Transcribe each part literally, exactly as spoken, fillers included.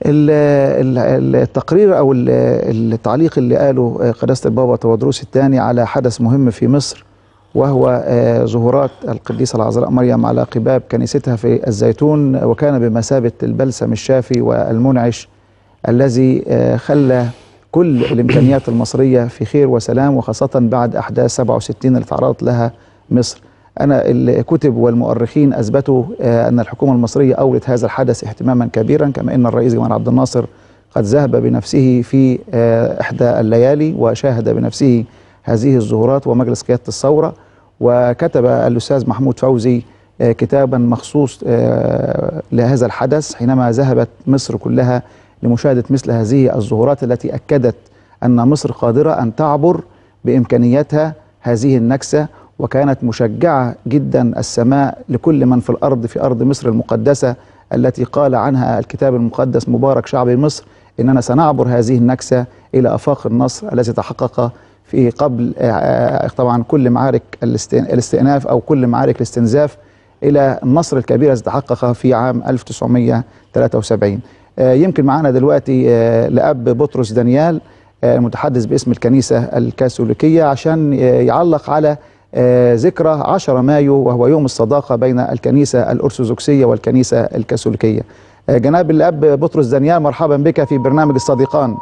التقرير أو التعليق اللي قاله قداسة البابا تودروس الثاني على حدث مهم في مصر، وهو ظهورات القديسة العذراء مريم على قباب كنيستها في الزيتون، وكان بمثابة البلسم الشافي والمنعش الذي خلى كل الإمكانيات المصرية في خير وسلام، وخاصة بعد أحداث سبعة وستين اللي تعرضت لها مصر. أنا الكتب والمؤرخين أثبتوا أن الحكومة المصرية أولت هذا الحدث اهتماما كبيرا، كما أن الرئيس جمال عبد الناصر قد ذهب بنفسه في إحدى الليالي وشاهد بنفسه هذه الظهورات ومجلس قيادة الثورة، وكتب الأستاذ محمود فوزي كتابا مخصوص لهذا الحدث حينما ذهبت مصر كلها لمشاهدة مثل هذه الظهورات التي أكدت أن مصر قادرة أن تعبر بإمكانياتها هذه النكسة، وكانت مشجعة جدا السماء لكل من في الأرض في أرض مصر المقدسة التي قال عنها الكتاب المقدس مبارك شعب مصر إننا سنعبر هذه النكسة إلى آفاق النصر الذي تحقق في قبل طبعا كل معارك الاستئناف أو كل معارك الاستنزاف إلى النصر الكبير الذي تحقق في عام ألف وتسعمائة وثلاثة وسبعين. يمكن معنا دلوقتي لأب بطرس دانيال المتحدث باسم الكنيسة الكاثوليكية عشان يعلق على ذكرى عشرة مايو وهو يوم الصداقة بين الكنيسة الأرثوذكسية والكنيسة الكاثوليكية. جناب الأب بطرس دانيال، مرحبا بك في برنامج الصديقان.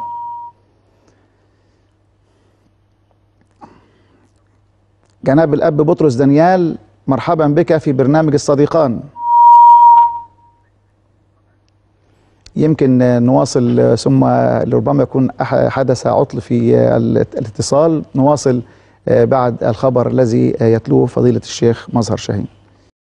جناب الأب بطرس دانيال، مرحبا بك في برنامج الصديقان. يمكن نواصل ثم لربما يكون حدث عطل في الاتصال، نواصل بعد الخبر الذي يتلوه فضيلة الشيخ مظهر شاهين.